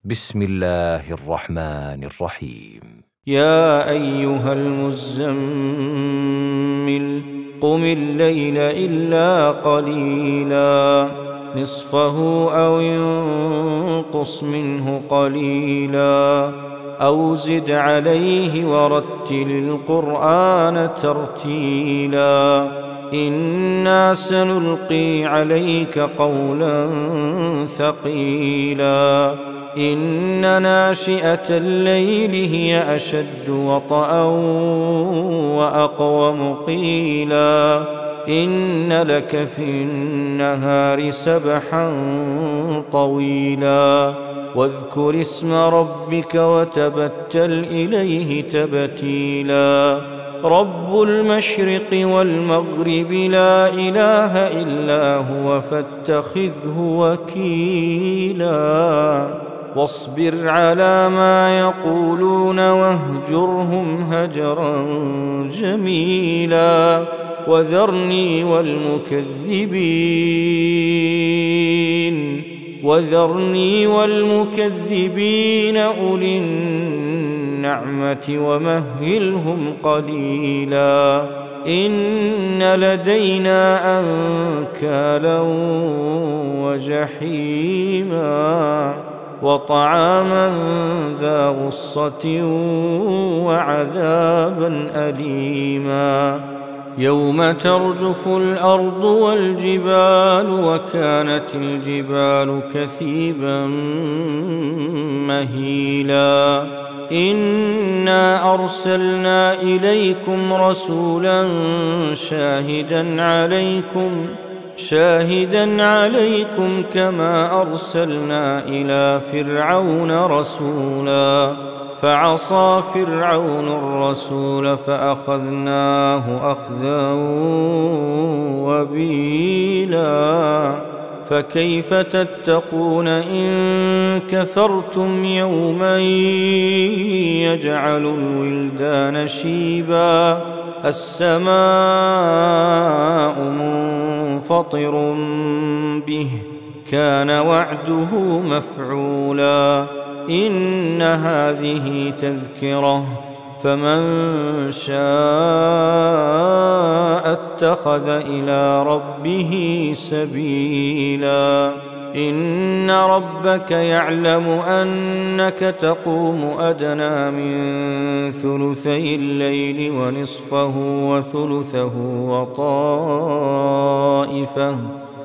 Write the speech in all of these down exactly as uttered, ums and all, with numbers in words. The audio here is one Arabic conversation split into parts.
بسم الله الرحمن الرحيم. يا أيها المزمل قم الليل إلا قليلا نصفه أو انقص منه قليلا أو زد عليه ورتل القرآن ترتيلا إنا سنلقي عليك قولا ثقيلا إن ناشئة الليل هي أشد وطئا وأقوم قيلا إن لك في النهار سبحا طويلا واذكر اسم ربك وتبتل إليه تبتيلا رب المشرق والمغرب لا إله إلا هو فاتخذه وكيلا واصبر على ما يقولون واهجرهم هجرا جميلا وذرني والمكذبين وذرني والمكذبين أولي النعمة ومهلهم قليلا إن لدينا أنكالا وجحيما وطعاما ذا غصة وعذابا أليما يوم ترجف الأرض والجبال وكانت الجبال كثيبا مهيلا إنا أرسلنا إليكم رسولا شاهدا عليكم شاهدا عليكم كما أرسلنا إلى فرعون رسولا فعصى فرعون الرسول فأخذناه أخذا وبيلا فكيف تتقون إن كفرتم يوما يجعل الولدان شيبا السماء منفطر به كان وعده مفعولا إن هذه تذكرة فمن شاء اتخذ إلى ربه سبيلا إن ربك يعلم أنك تقوم أدنى من ثلثي الليل ونصفه وثلثه وطائفة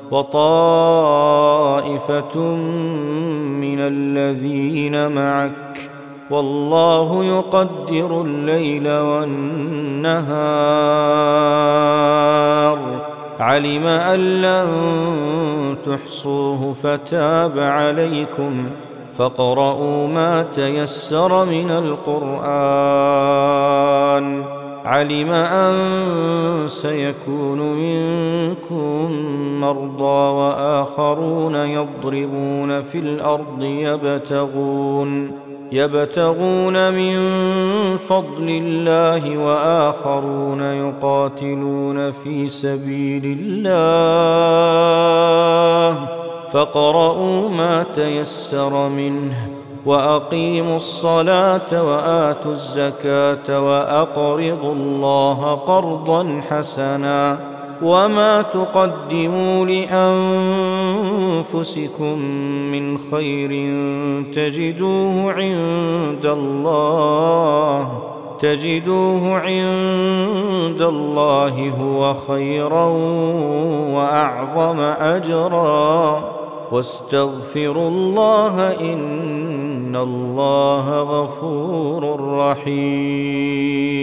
وطائفة من الذين معك والله يقدر الليل والنهار علم أن لن تحصوه فتاب عليكم فاقرؤوا ما تيسر من القرآن علم أن سيكون منكم مرضى وآخرون يضربون في الأرض يبتغون يبتغون من فضل الله وآخرون يقاتلون في سبيل الله فاقرؤوا ما تيسر منه وأقيموا الصلاة وآتوا الزكاة وأقرضوا الله قرضا حسنا وما تقدموا لأنفسكم من خير تجدوه عند الله تجدوه عند الله هو خيرا وأعظم أجرا واستغفروا الله إن الله غفور رحيم.